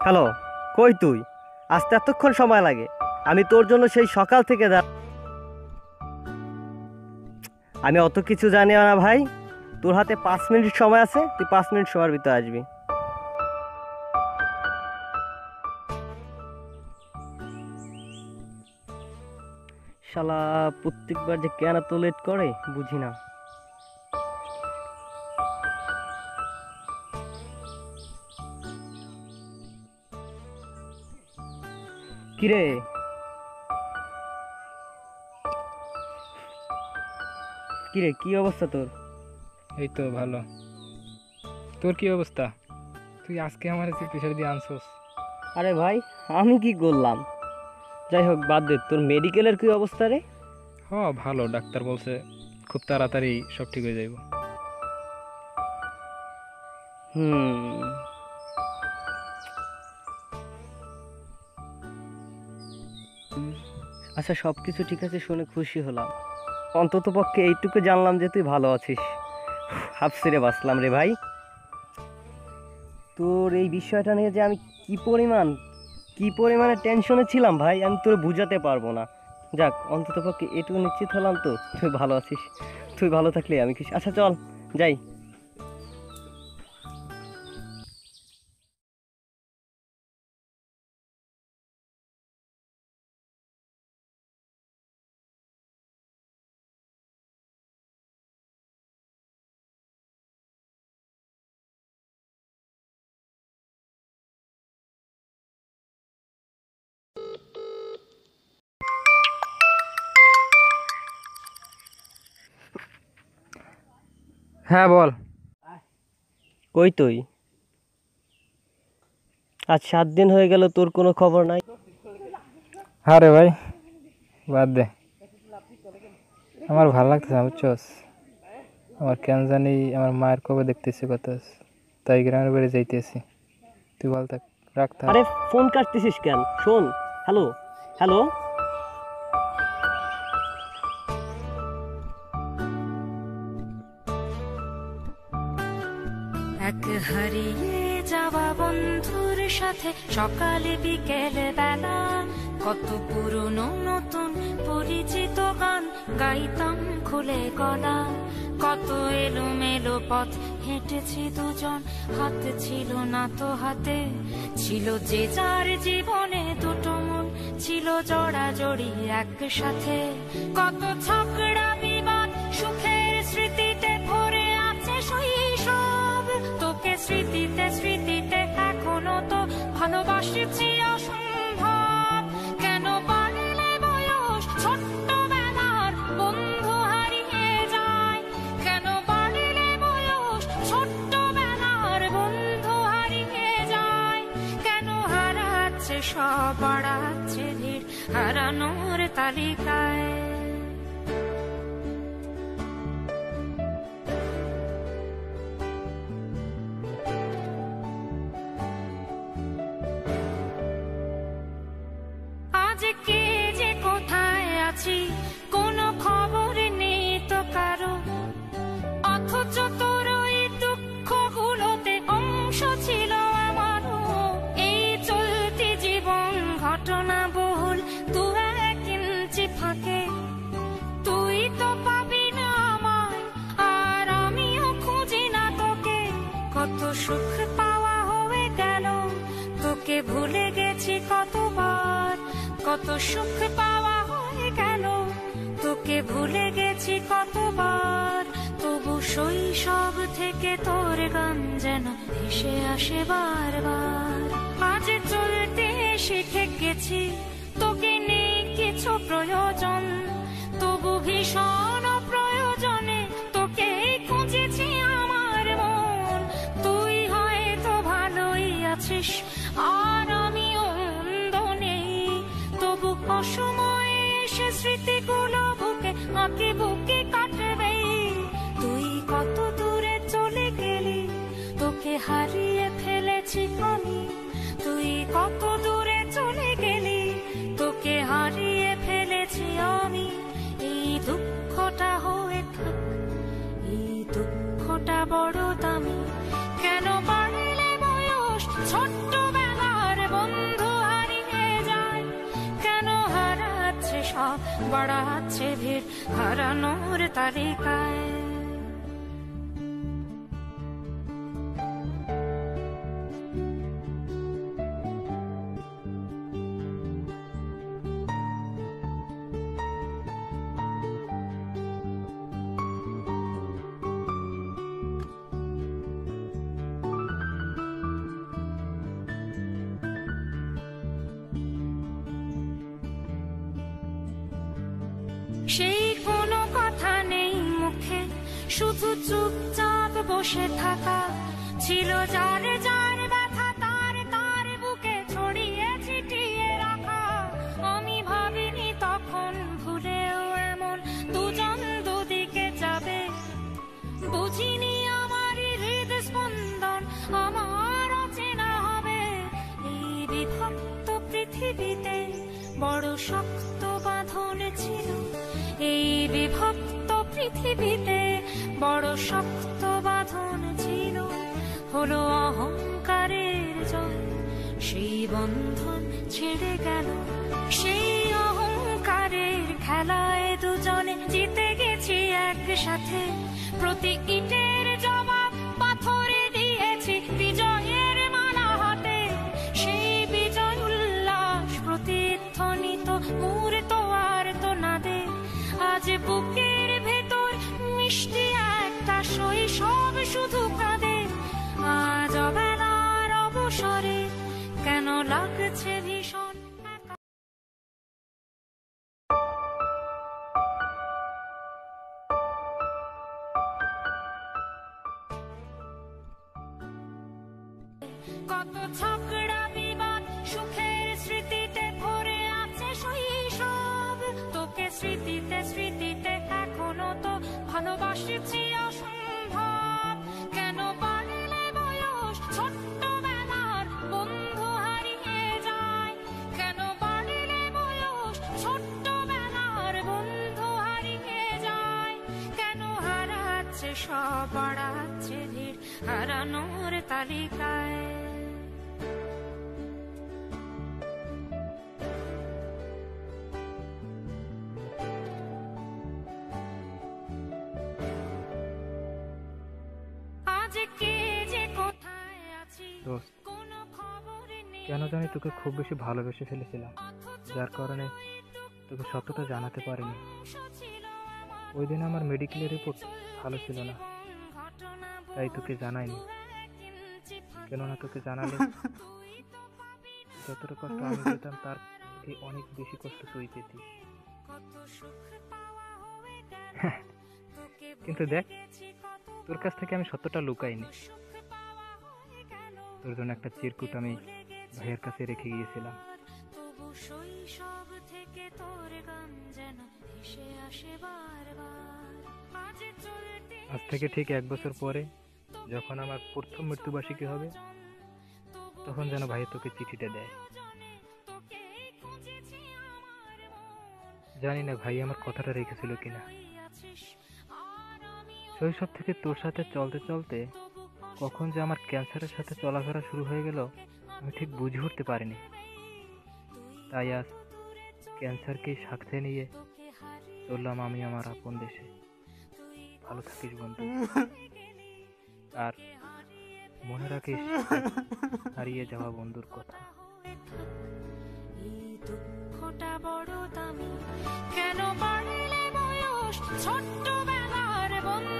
Hello, কই তুই? আসতে এতক্ষণ সময় লাগে? আমি তোর জন্য সেই সকাল থেকে আমি অত কিছু জানি না ভাই। তোর হাতে 5 মিনিট সময় আছে, তুই 5 মিনিট সময়ের ভিতরে আসবি। শালা প্রত্যেকবার যে কেন এত লেট করে বুঝি না। কিরে কিরে কি অবস্থা তোর? এই তো ভালো। তোর কি অবস্থা? তুই আজকে আমার প্রেশার দিয়ে আনছস? আরে ভাই আমি কি করলাম? যাই হোক বাদ দে, তোর মেডিকেলের কি অবস্থা রে? হ্যাঁ ভালো, ডাক্তার বলছে খুব তাড়াতাড়ি সব ঠিক হয়ে যাইব। আচ্ছা সব কিছু ঠিক আছে শুনে খুশি হলাম। অন্তত পক্ষে এইটুকু জানলাম যে তুই ভালো আছিস। হাফ ছেড়ে বাঁচলাম রে ভাই। তোর এই বিষয়টা নিয়ে যে আমি কি পরিমাণে টেনশনে ছিলাম ভাই, আমি তোর বুঝাতে পারবো না। যাক অন্তত পক্ষে এটুকু নিশ্চিত হলাম তো তুই ভালো আছিস। তুই ভালো থাকলে আমি খুশি। আচ্ছা চল যাই। হ্যাঁ বল। কই তুই? আজ 7 দিন হয়ে গেল, তোর কোনো খবর নাই। হ্যাঁ রে ভাই বাদ দে, আমার ভালো লাগতেছে না বুঝছস। আমার কেন জানি আমার মায়ের কবে দেখতেছি কথা, তাই গ্রামের বাড়ি যাইতেছি। তুই বল থাক, রাখ থাক। আরে ফোন কাটতেছিস কেন? শোন, হ্যালো হ্যালো। এক হারিয়ে যাওয়া বন্ধুর সাথে সকালে বিকেলে বেলা কত পুরনো নতুন পরিচিত গান গাইতাম খুলে গলা। কত এলোমেলো পথ হেঁটেছি দুজন, হাত ছিল না তো হাতে। ছিল যে যার জীবনে দুটো মন, ছিল জড়াজড়ি একসাথে। কত ঝগড়া বিবাদ সুখের স্মৃতিতে ভরে আছে শৈশব। তোকে স্মৃতিতে স্মৃতিতে এখনো তো ভালোবাসছি অসম্ভব। কেন বাড়লে বয়স ছোট্টবেলার বন্ধু হারিয়ে যায়? কেন বাড়লে বয়স ছোট্টবেলার বন্ধু হারিয়ে যায়? কেন হারাচ্ছে সব, বাড়াচ্ছে ভিড় হারানোর তালিকায়? কে যে কোথায় আছি কোনো খবর নেই তো কারো, অথচ তোর ওই দুঃখগুলোতে অংশ ছিল আমারও। এই চলতি জীবন ঘটনা বহুল দু এক ইঞ্চি ফাঁকে। তুই তো পাবি না আমায় আর আমিও খুঁজি না তোকে। কত সুখ পাওয়া হয়ে গেল, তোকে ভুলে গেছি কতবার। কত সুখ পাওয়া হয়ে গেল, তোকে ভুলে গেছি কতবার। তবু শৈশব থেকে তোর গান যেন ভেসে আসে বারবার। আজ চলতে শিখে গেছি, তোকে নেই কিছু প্রয়োজন। তবু ভীষণ প্রয়োজনে তোকে খুঁজেছি আমার মন। তুই হয়তো ভালোই আছিস আর আমিও মন্দ নেই। তবু অসময়ে সে স্মৃতিগুলো বুকে আঁকে বুকে কাটবে। তুই কত দূরে চলে গেলি, তোকে হারিয়ে ফেলেছি আমি। তুই কত দূরে চলে গেলি, তোকে হারিয়ে ফেলেছি আমি। এই দুঃখটা হয়ে থাক, এই দুঃখটা বড় দামি। কেন বাড়লে বয়স ছোট্টবেলার সব বাড়াচ্ছে ভিড় হারানোর তালিকায়। সেই কোনো কথা নেই মুখে, শুধু চুপচাপ বসে থাকা ছিল যার যার ব্যথা তার তার বুকে ছড়িয়ে ছিটিয়ে রাখা। আমি ভাবিনি তখন ভুলেও এমন দুজন দুদিকে যাবে, বুঝিনি আমার হৃদ স্পন্দন আমার অচেনা হবে। এই বিভক্ত পৃথিবীতে বড় শক্ত বাঁধন ছিল, এই বিভক্ত পৃথিবীতে বড় শক্ত বাঁধন ছিল। হলো অহংকারের জয়, সেই বন্ধন ছেড়ে গেল। সেই অহংকারের খেলায় দুজনে জিতে গেছি একসাথে, প্রতি ইটের জবাব পাথরে দিয়েছি বিজয়ের মালা হাতে। সেই বিজয় উল্লাস প্রতিধ্বনিত মূর্ত আর তো নাদে, আজ বুকের ভেতর মিষ্টি একটা শৈশব শুধু কাঁদে। আজ অবেলার অবসরে কেন লাগছে ভীষণ একা। কত ঝগড়া বিবাদ সুখের স্মৃতিতে ভরে আছে শৈশব। তোকে স্মৃতিতে স্মৃতিতে এখনো তো ভালোবাসছি অসম্ভব। কেন বাড়লে বয়স ছোট্টবেলার বন্ধু হারিয়ে যায়, কেন বাড়লে বয়স ছোট্টবেলার বন্ধু হারিয়ে যায়। কেন হারাচ্ছে সব বাড়াচ্ছে ভিড় হারানোর তালিকায়। দোস্ত, কেন জানি তোকে খুব বেশি ভালোবেসে ফেলেছিলাম, যার কারণে তোকে সত্যটা জানাতে পারিনি। ওই দিন আমার মেডিকেলের রিপোর্ট ভালো ছিল না, তাই তোকে জানাইনি। কেননা তোকে জানালে যতটা কষ্ট আমি পেতাম তার থেকে অনেক বেশি কষ্ট তুই পেতিস। কিন্তু দেখ, তোর কাছ থেকে আমি সত্যটা লুকাইনি। তোর জন্য একটা চিরকুট আমি ভাইয়ের কাছে রেখে গিয়েছিলাম। আজ থেকে ঠিক 1 বছর পরে যখন আমার প্রথম মৃত্যুবার্ষিকী হবে, তখন যেন ভাই তোকে চিঠিটা দেয়। জানি না ভাই আমার কথাটা রেখেছিল কিনা। শৈশব থেকে তোর সাথে চলতে চলতে কখন যে আমার ক্যান্সারের সাথে চলাফেরা শুরু হয়ে গেল আমি ঠিক বুঝে উঠতে পারিনি। তাই আজ ক্যান্সারকে সাথে নিয়ে চললাম আমি আমার আপন দেশে। ভালো থাকিস বন্ধু, আর মনে রাখিস হারিয়ে যাওয়া বন্ধুর কথা। এই দুঃখটা বড় দামি, কেন বাড়লে বয়স ছোট্টবেলার বন্ধু